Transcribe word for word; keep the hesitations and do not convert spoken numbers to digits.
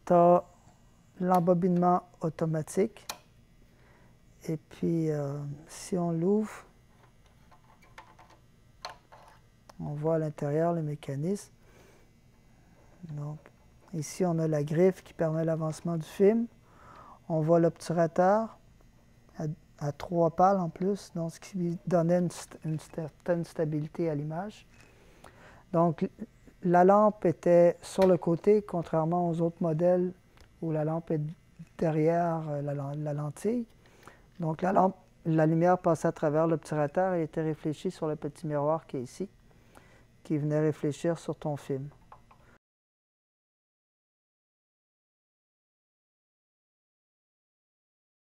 tu as l'embobinement automatique. Et puis, euh, si on l'ouvre, on voit à l'intérieur le mécanisme. Donc, ici, on a la griffe qui permet l'avancement du film. On voit l'obturateur à, à trois pales en plus, donc ce qui donnait une, une certaine stabilité à l'image. Donc, la lampe était sur le côté, contrairement aux autres modèles où la lampe est derrière la, la lentille. Donc, la, lampe, la lumière passait à travers l'obturateur et était réfléchie sur le petit miroir qui est ici, qui venait réfléchir sur ton film.